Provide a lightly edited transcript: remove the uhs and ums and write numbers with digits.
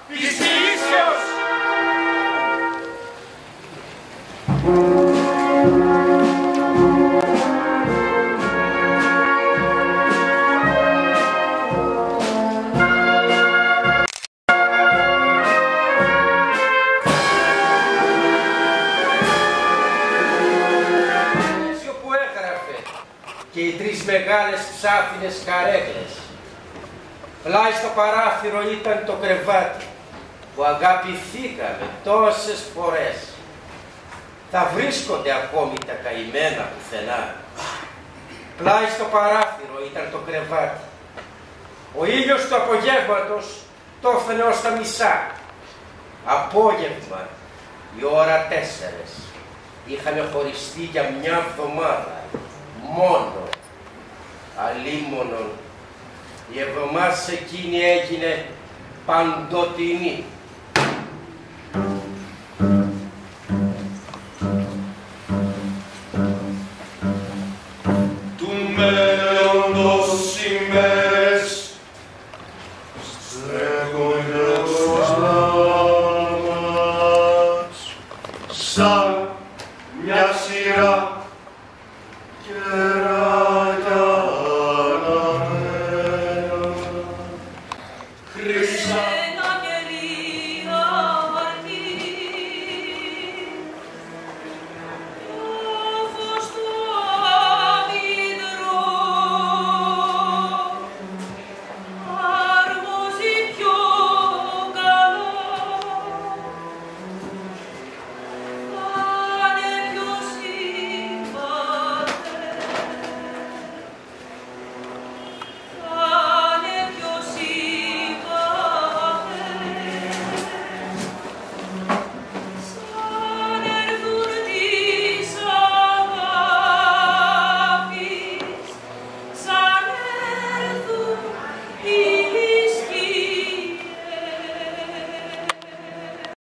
της Ηλίσεως. Που έγραφε και οι τρεις μεγάλες ξάφινες καρέκλες. Πλάι στο παράθυρο ήταν το κρεβάτι που αγαπηθήκαμε τόσες φορές. Θα βρίσκονται ακόμη τα καημένα πουθενά. Πλάι στο παράθυρο ήταν το κρεβάτι. Ο ήλιος του απογεύματος το έφαινε ως τα μισά. Απόγευμα, η ώρα 4. Είχαμε χωριστεί για μια εβδομάδα. Μόνο. Αλίμονον. Η εβδομάδα εκείνη έγινε παντοτινή. Του μέλλοντος ημέρες στέκονται ως μας.